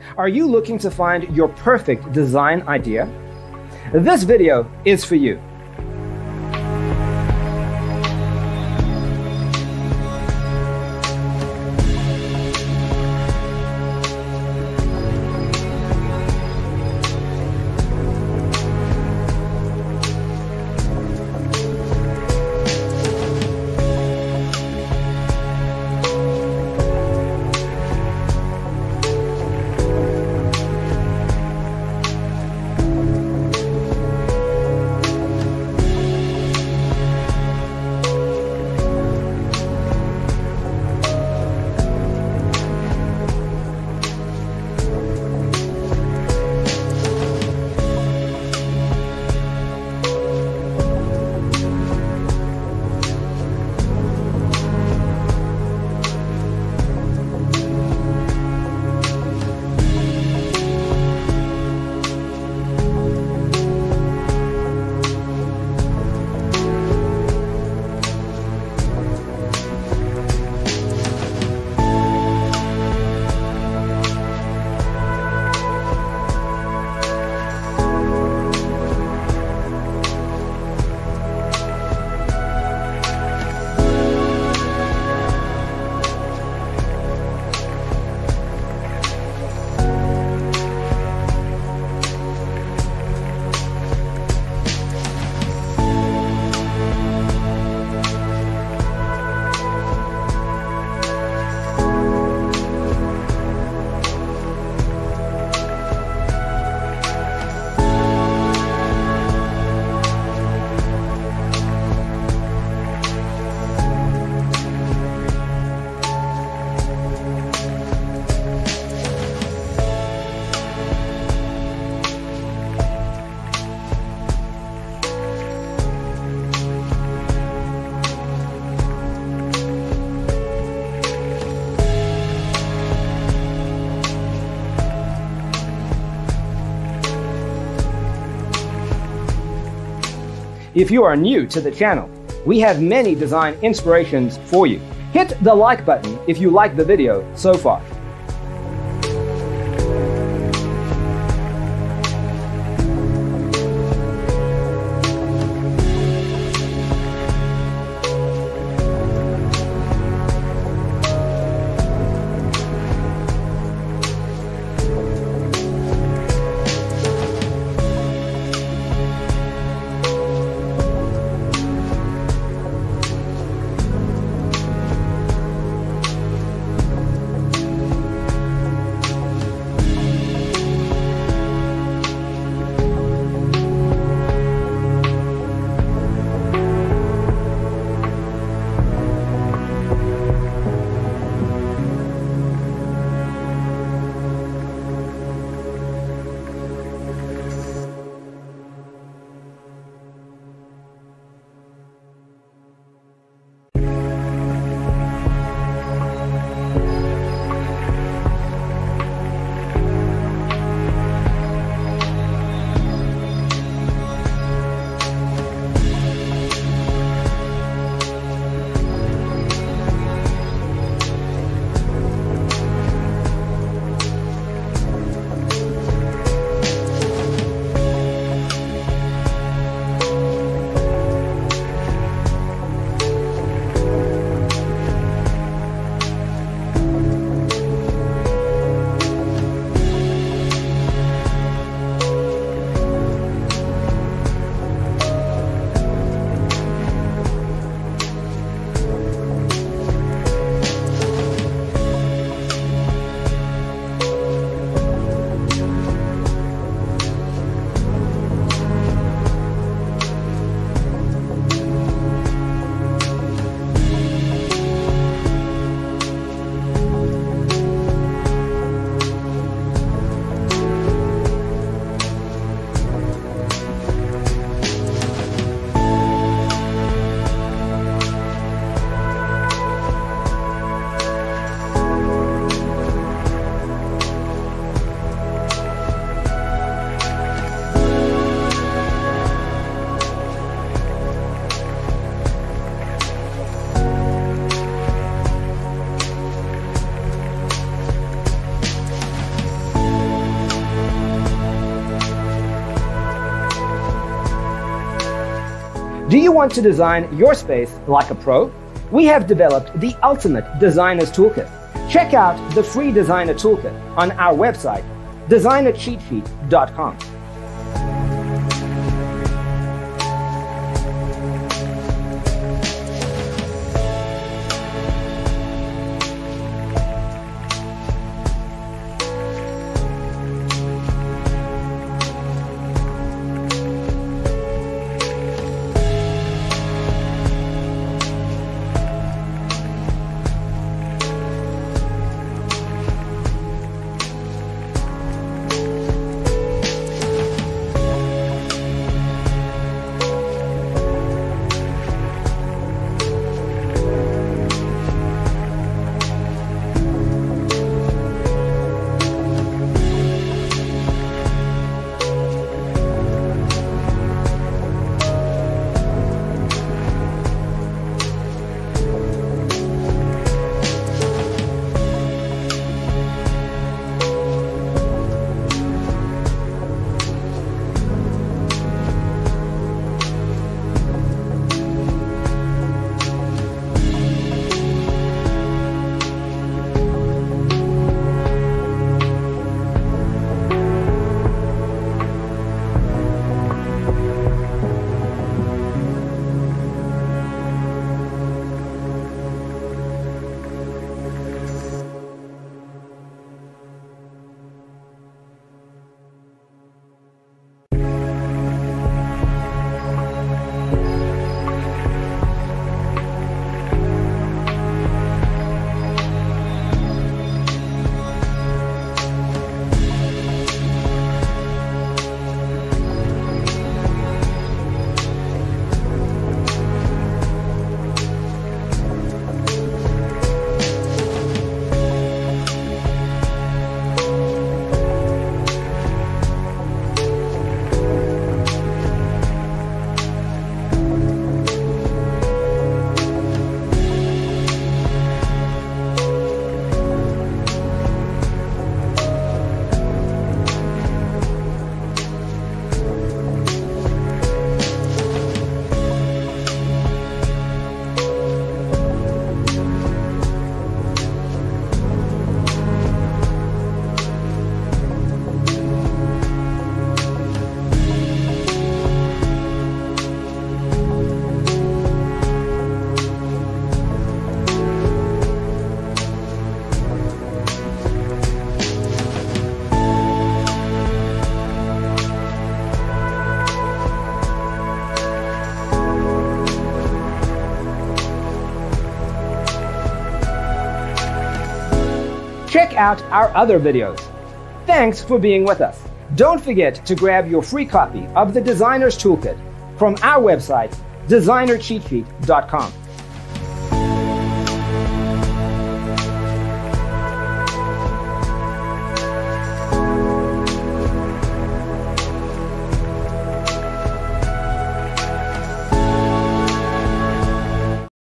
Are you looking to find your perfect design idea? This video is for you. If you are new to the channel, we have many design inspirations for you. Hit the like button if you like the video so far. Do you want to design your space like a pro? We have developed the ultimate designer's toolkit. Check out the free designer toolkit on our website, designercheatsheet.com. Check out our other videos. Thanks for being with us. Don't forget to grab your free copy of the Designer's Toolkit from our website, designercheatsheet.com.